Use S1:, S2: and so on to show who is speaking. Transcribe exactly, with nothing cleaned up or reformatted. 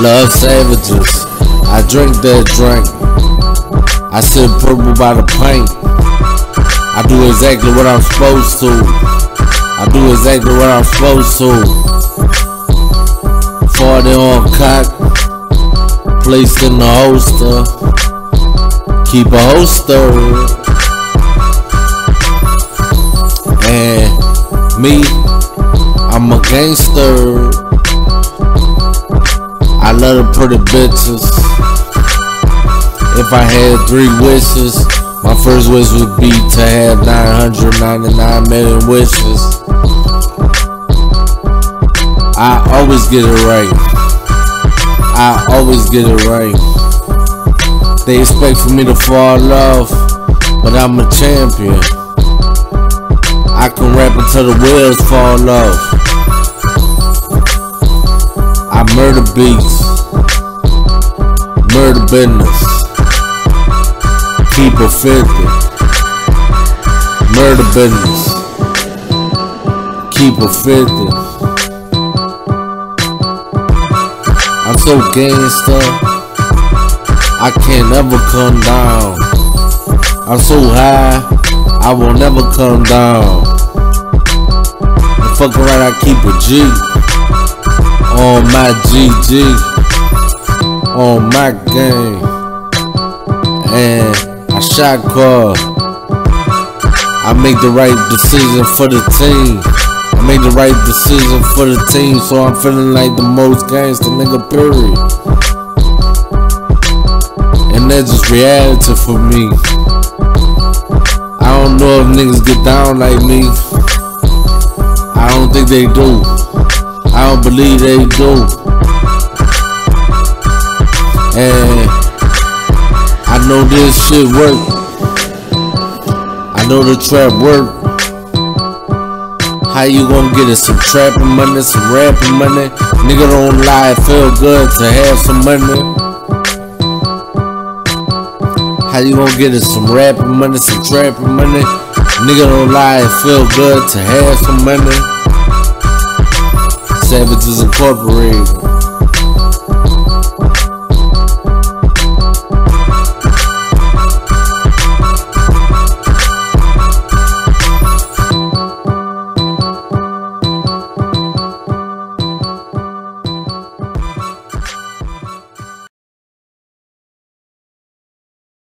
S1: Love savages, I drink that drink. I sip purple by the pint. I do exactly what I'm supposed to. I do exactly what I'm supposed to. forty on cock, placed in the holster. Keep a holster. And me, I'm a gangster. I love the pretty bitches. If I had three wishes, my first wish would be to have nine hundred ninety-nine million wishes. I always get it right. I always get it right. They expect for me to fall off, but I'm a champion. I can rap until the wheels fall off. I murder beats, murder business. Keep it fifty. Murder business. Keep it fifty. I'm so gangsta, I can't ever come down. I'm so high, I will never come down. And fuck around, I keep a G. On my G G. On my game. And I shot call. I make the right decision for the team. I make the right decision for the team, so I'm feeling like the most gangster nigga, period. And that's just reality for me. I don't know if niggas get down like me. I don't think they do. I don't believe they do. And I know this shit work. I know the trap work. How you gon' get it? Some trapping money, some rapping money. Nigga don't lie, it feel good to have some money. How you gon' get it? Some rapping money, some trapping money. Nigga don't lie, it feel good to have some money. Savages Incorporated.